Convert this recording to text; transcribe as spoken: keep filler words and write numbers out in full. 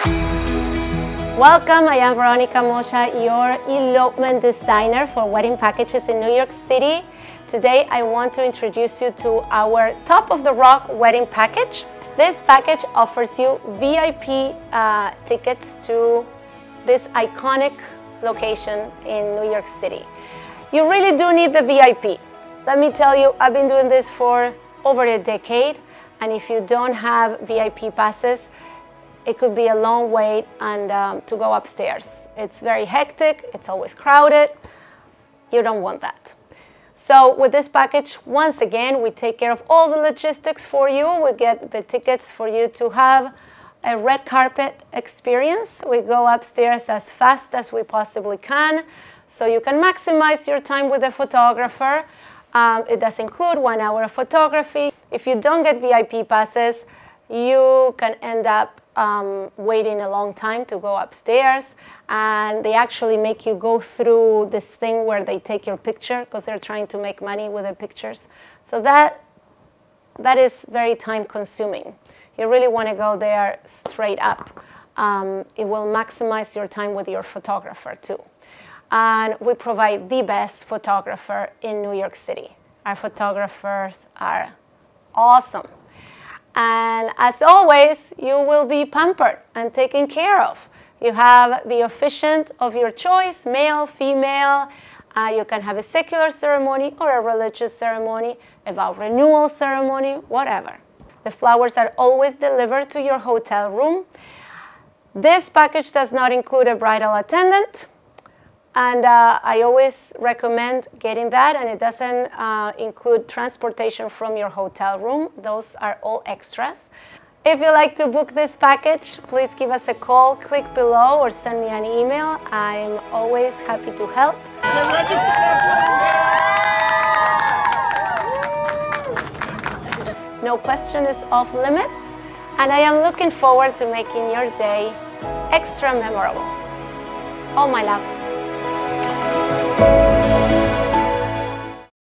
Welcome, I am Veronica Mosha, your elopement designer for wedding packages in New York City. Today I want to introduce you to our top of the rock wedding package. This package offers you V I P uh, tickets to this iconic location in New York City. You really do need the V I P. Let me tell you, I've been doing this for over a decade, and if you don't have V I P passes, it could be a long wait and um, to go upstairs. It's very hectic, it's always crowded. You don't want that. So with this package, once again, we take care of all the logistics for you. We get the tickets for you to have a red carpet experience. We go upstairs as fast as we possibly can, so you can maximize your time with the photographer. Um, it does include one hour of photography. If you don't get V I P passes, you can end up um, waiting a long time to go upstairs, and they actually make you go through this thing where they take your picture because they're trying to make money with the pictures. So that, that is very time consuming. You really want to go there straight up. Um, it will maximize your time with your photographer too. And we provide the best photographer in New York City. Our photographers are awesome. And as always, you will be pampered and taken care of. You have the officiant of your choice, male, female. Uh, you can have a secular ceremony or a religious ceremony, a vow renewal ceremony, whatever. The flowers are always delivered to your hotel room. This package does not include a bridal attendant. And uh, I always recommend getting that, and it doesn't uh, include transportation from your hotel room. Those are all extras. If you like to book this package, please give us a call, click below, or send me an email. I'm always happy to help. No question is off limits, and I am looking forward to making your day extra memorable. All my love.